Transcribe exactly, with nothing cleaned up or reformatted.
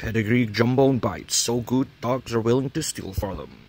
Pedigree Jumbone bites so good dogs are willing to steal for them.